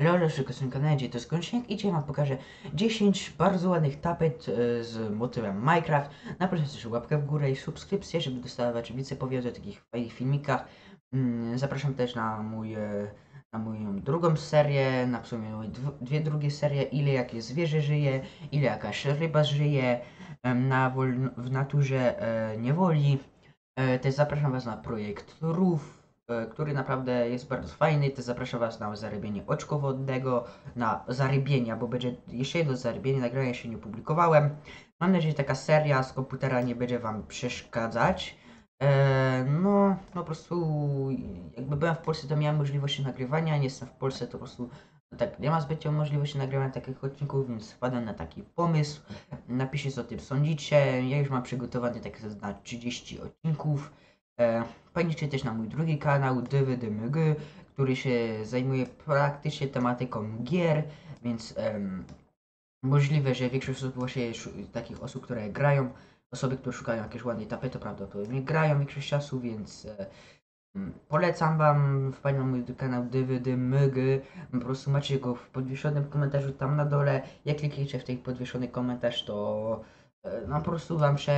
Lolo, na kanale, to jest Gąsiek i dzisiaj wam pokażę 10 bardzo ładnych tapet z motywem Minecraft. Naproszę też łapkę w górę i subskrypcję, żeby dostawać więcej powiedzeń o takich fajnych filmikach. Zapraszam też na moją drugą serię, na w sumie dwie drugie serie, ile jakie zwierzę żyje, ile jakaś ryba żyje w naturze niewoli. Też zapraszam was na projekt Rów, który naprawdę jest bardzo fajny. Też zapraszam was na zarybienie oczkowodnego, na zarybienia, bo będzie jeszcze jedno zarybienie, nagrania jeszcze nie publikowałem. Mam nadzieję, że taka seria z komputera nie będzie wam przeszkadzać. No po prostu jakby byłem w Polsce, to miałem możliwość nagrywania, nie jestem w Polsce, to po prostu tak nie ma zbytnio możliwości nagrywania takich odcinków, więc wpadłem na taki pomysł. Napiszcie, co o tym sądzicie. Ja już mam przygotowany tak na 30 odcinków. Wpadnijcie też na mój drugi kanał DVDMG, który się zajmuje praktycznie tematyką gier, więc możliwe, że większość osób właśnie takich osób, które grają, osoby, które szukają jakiejś ładnej tapety, prawdopodobnie grają większość czasu, więc polecam wam wpaść na mój kanał DVDMG. Po prostu macie go w podwieszonym komentarzu tam na dole. Jak klikniecie w ten podwieszony komentarz, to no po prostu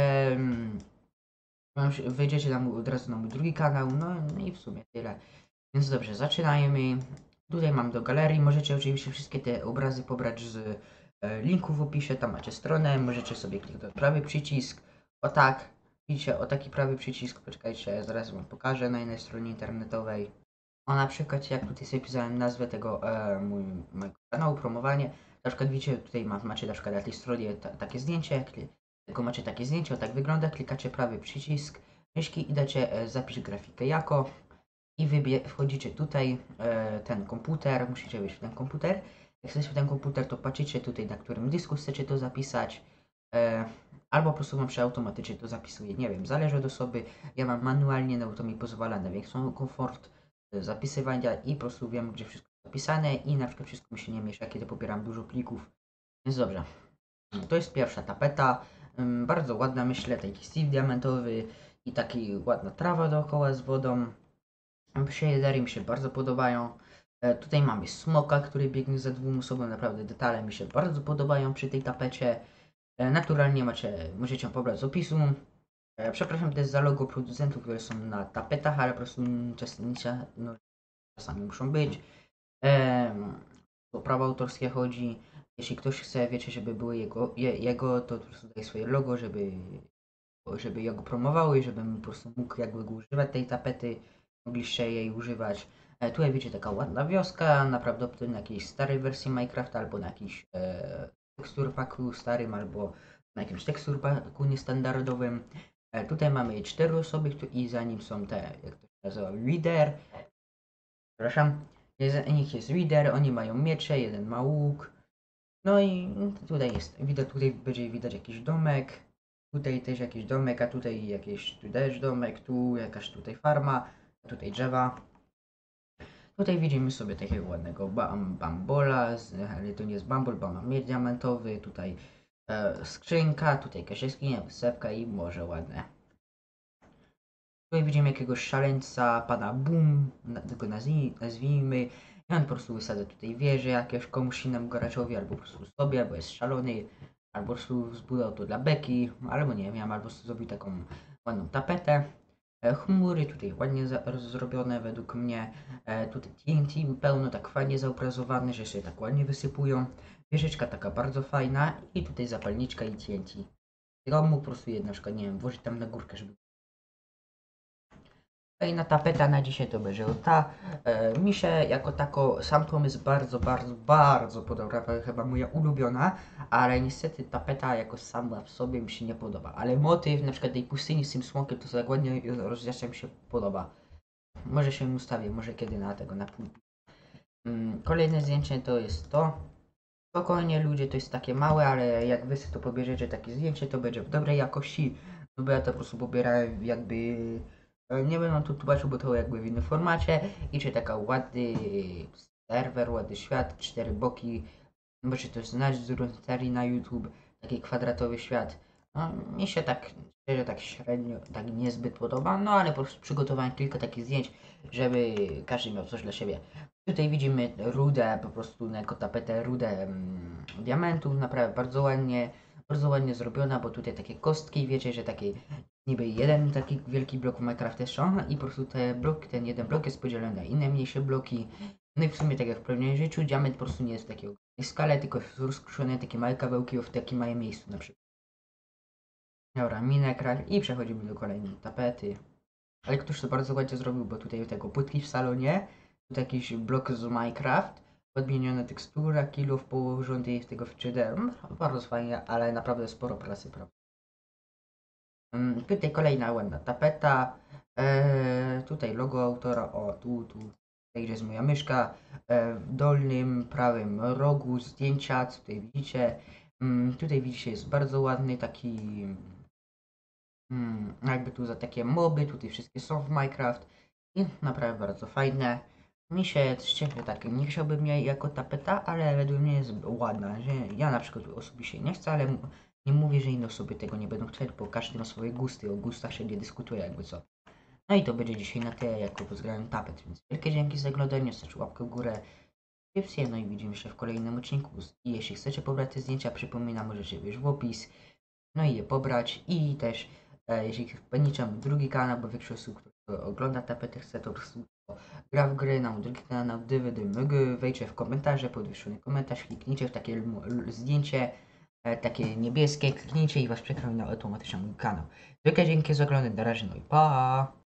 wyjdziecie od razu na mój drugi kanał, no i w sumie tyle. Więc dobrze, zaczynajmy. Tutaj mam do galerii, możecie oczywiście wszystkie te obrazy pobrać z linku w opisie, tam macie stronę, możecie sobie kliknąć prawy przycisk, o tak, widzicie, o taki prawy przycisk, poczekajcie, zaraz wam pokażę na innej stronie internetowej. O na przykład, jak tutaj sobie pisałem nazwę tego mojego kanału, promowanie, na przykład widzicie, tutaj macie na przykład na tej stronie takie zdjęcie, tylko macie takie zdjęcie, o tak wygląda, klikacie prawy przycisk myszki i dacie zapisz grafikę jako i wchodzicie tutaj, ten komputer, musicie wejść w ten komputer. Jak chcecie w ten komputer, to patrzycie tutaj, na którym dysku chcecie to zapisać, albo po prostu wam się automatycznie to zapisuje, nie wiem, zależy od osoby. Ja mam manualnie, no bo to mi pozwala na większą komfort zapisywania i po prostu wiem, gdzie wszystko jest zapisane i na przykład wszystko mi się nie miesza, kiedy pobieram dużo plików. Więc dobrze, to jest pierwsza tapeta, bardzo ładna, myślę, taki steel diamentowy i taki ładna trawa dookoła z wodą. Shadery mi się bardzo podobają. Tutaj mamy smoka, który biegnie za dwóm osobom. Naprawdę detale mi się bardzo podobają przy tej tapecie. Naturalnie możecie pobrać z opisu. Przepraszam też za logo producentów, które są na tapetach, ale po prostu czasami muszą być. O prawa autorskie chodzi. Jeśli ktoś chce, wiecie, żeby były jego to po prostu daje swoje logo, żeby je go promowały i żebym po prostu mógł jakby go używać tej tapety, mogliście jej używać. Tutaj widzicie taka ładna wioska, naprawdę na jakiejś starej wersji Minecrafta albo na jakiś tekstur packu starym albo na jakimś tekstur packu niestandardowym. Tutaj mamy 4 osoby i za nim są te, jak to się nazywa, Reader. Przepraszam. Za nich jest Reader, oni mają miecze, jeden ma łuk. No i tutaj tutaj będzie widać jakiś domek. Tutaj też jakiś domek, a tutaj jakiś tu też domek, tu jakaś tutaj farma, tutaj drzewa. Tutaj widzimy sobie takiego ładnego bambola, ale to nie jest bambol, bo ma miecz diamentowy, tutaj skrzynka, tutaj jakaś jaskinia, wysepka i morze ładne. Tutaj widzimy jakiegoś szaleńca, pana Boom, tego nazwijmy. I on po prostu wysadza tutaj wieże jakiegoś komuś innemu graczowi, albo po prostu sobie, albo jest szalony, albo po prostu zbudował to dla beki, albo nie wiem, albo po prostu zrobił taką ładną tapetę. Chmury tutaj ładnie zrobione według mnie. Tutaj TNT pełno tak fajnie zaobrazowane, że się tak ładnie wysypują. Wieżyczka taka bardzo fajna i tutaj zapalniczka i TNT. Ja mógł po prostu na przykład, nie wiem, włożyć tam na górkę, żeby kolejna tapeta na dzisiaj to będzie ta. Mi się jako tako sam pomysł bardzo podoba, chyba moja ulubiona, ale niestety tapeta jako sama w sobie mi się nie podoba. Ale motyw na przykład tej pustyni z tym smokiem to tak ładnie rozjaśnia mi się podoba. Może się ustawię, może kiedy na tego na pół. Kolejne zdjęcie to jest to. Spokojnie ludzie, to jest takie małe, ale jak wy sobie to pobierzecie takie zdjęcie, to będzie w dobrej jakości. No bo ja to po prostu pobierałem jakby nie będę tu tłumaczył, bo to jakby w innym formacie. I czy taka ładny serwer, ładny świat, 4 boki. Możecie też znać z serii na YouTube, taki kwadratowy świat. No, mi się tak szczerze, tak średnio, tak niezbyt podoba, no ale po prostu przygotowałem kilka takich zdjęć, żeby każdy miał coś dla siebie. Tutaj widzimy rudę, po prostu jako tapetę rudę diamentów, naprawdę bardzo ładnie zrobiona, bo tutaj takie kostki, wiecie, że taki niby jeden taki wielki blok w Minecrafcie są i po prostu te bloki, ten jeden blok jest podzielony na inne mniejsze bloki. No i w sumie tak jak w prawdziwym życiu, diament po prostu nie jest w takiej skale, tylko jest rozkruszone takie małe kawałki w takim małym miejscu na przykład. Dobra, Minecraft i przechodzimy do kolejnej tapety. Ale ktoś to bardzo ładnie zrobił, bo tutaj tego płytki w salonie, tu jakiś blok z Minecraft, odmieniona tekstura, kilów położony w tego w 3D. Bardzo fajnie, ale naprawdę sporo pracy, prawda? Tutaj kolejna ładna tapeta. Tutaj logo autora, o tu, tutaj gdzie jest moja myszka. W dolnym prawym rogu zdjęcia, co tutaj widzicie. Tutaj widzicie jest bardzo ładny taki jakby tu za takie moby, tutaj wszystkie są w Minecraft i naprawdę bardzo fajne. Mi się szczerze tak, nie chciałbym jej jako tapeta, ale według mnie jest ładna, że ja na przykład osobiście nie chcę, ale nie mówię, że inne osoby tego nie będą chcieć, bo każdy ma swoje gusty, o gustach się nie dyskutuje jakby co. No i to będzie dzisiaj na tyle jako pod względem tapet, więc wielkie dzięki za oglądanie, zostawcie łapkę w górę, subskrypcję, no i widzimy się w kolejnym odcinku. I jeśli chcecie pobrać te zdjęcia, przypominam, możecie wejść w opis, no i je pobrać i też jeśli wpadniecie na drugi kanał, bo większość osób, które ogląda tapety chce to po prostu gra w gry, na mój drugi kanał DVD MG, wejdźcie w komentarze, podwyższony komentarz, kliknijcie w takie zdjęcie, takie niebieskie, kliknijcie i was przekroi na automatycznie mój kanał. Wielkie dzięki za oglądanie, na razie, no i pa!